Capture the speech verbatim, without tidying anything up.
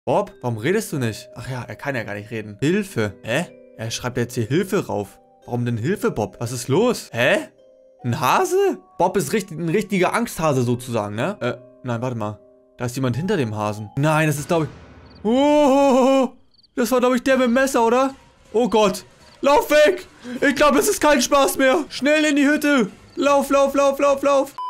Bob, warum redest du nicht? Ach ja, er kann ja gar nicht reden. Hilfe. Hä? Er schreibt jetzt hier Hilfe rauf. Warum denn Hilfe, Bob? Was ist los? Hä? Ein Hase? Bob ist richtig, ein richtiger Angsthase sozusagen, ne? Äh, nein, warte mal. Da ist jemand hinter dem Hasen. Nein, das ist, glaube ich... Oh, das war, glaube ich, der mit dem Messer, oder? Oh Gott. Lauf weg! Ich glaube, es ist kein Spaß mehr. Schnell in die Hütte. Lauf, lauf, lauf, lauf, lauf.